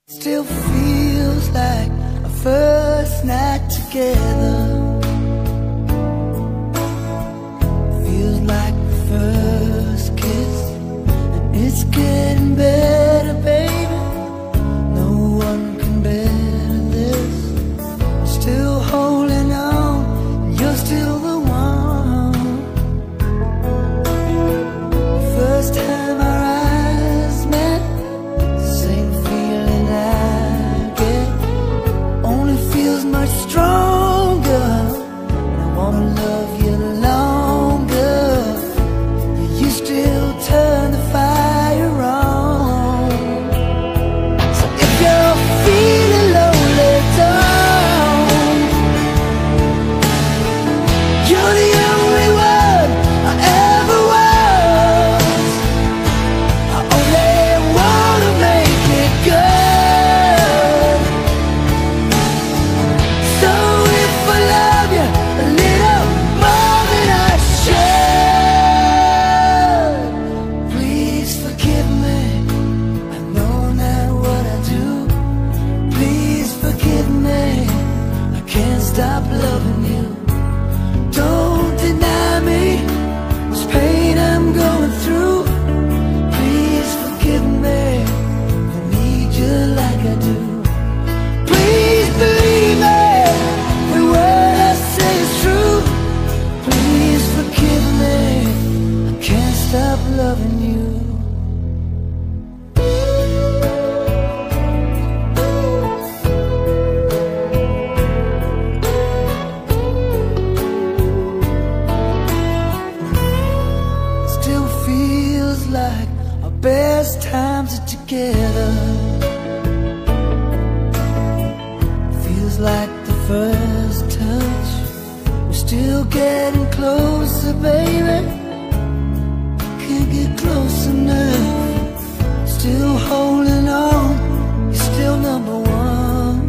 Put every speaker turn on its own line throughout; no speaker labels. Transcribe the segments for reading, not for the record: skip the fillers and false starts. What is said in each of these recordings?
Still feels like our first night together. Feels like the first kiss, and it's getting better, baby. No one can better this. I'm still holding on, and you're still the one. The first time our eyes met, same feeling I get, only feels much stronger. I wanna love you longer. You still turn the fire on. So if you're feeling lonely, don't. You're the only one I ever was. I only wanna make it good. So if I love you a little more than I should, please forgive me. I know not what I do. Please forgive me. I can't stop loving you. Don't deny me this pain I'm going through. Please forgive me. I need you like I do. Please believe me. Every word I say is true. Please forgive me. I can't stop loving you. Still feels like our best times are together. Feels like the first touch. We're still getting closer, baby. Can't get close enough. Still holding on. You're still number one.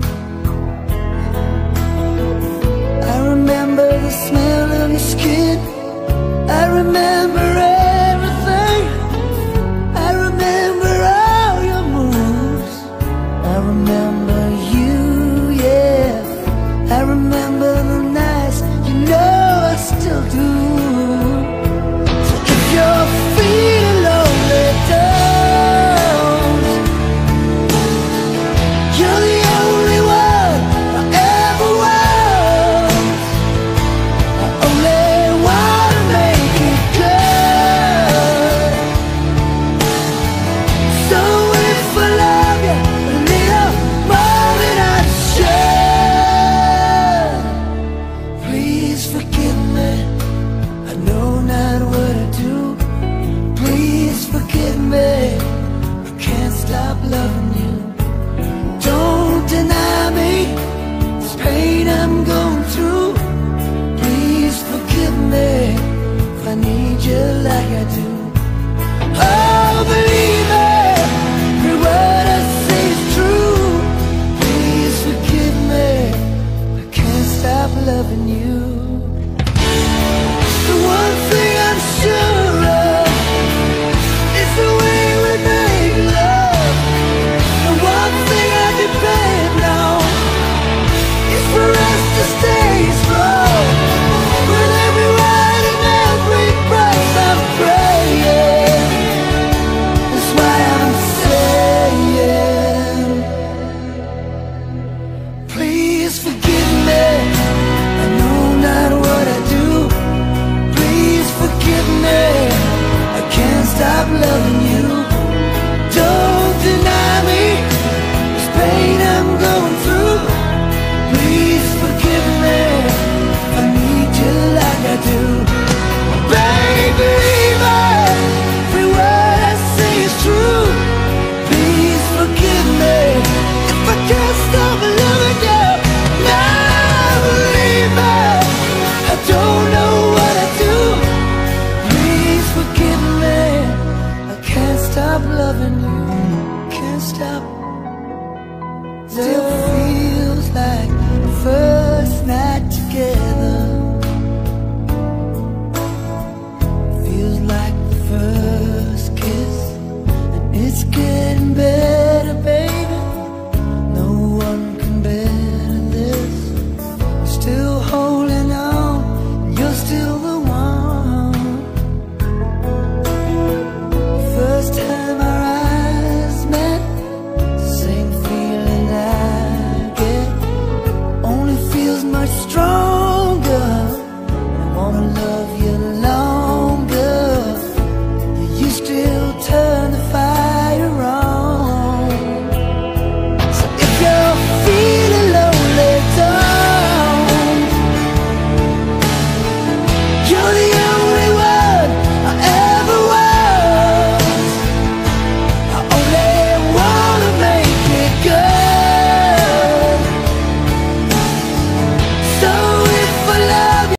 I remember the smell of your skin. I remember everything. I remember all your moves. I remember you, yeah. I remember the nights, you know I still do. So if you're feeling lonely, don't. You're the only one I ever was. I only wanna make it good. So if I love you a little more than I should, please forgive me. I know not what I do. Please forgive me. I can't stop loving you. Don't deny me this pain I'm going through. Please forgive me if I need you like I do. Oh, believe me, every word I say is true. Please forgive me, I can't stop loving you. The one thing I'm sure of is the way we make love. The one thing I depend on is for us to stay strong. With every word and every breath I'm praying. That's why I'm saying, please forgive me. I know not what I do. Please forgive me. I can't stop loving you. Don't deny me this pain I'm going through. Please forgive me. I need you like I do. Baby, every word I say is true. Please forgive me if I can't stop loving you. Now believe me, I don't know what I do. Please forgive me. I can't stop loving you. Can't stop. Still feels like the first night together. Feels like the first kiss, and it's getting better.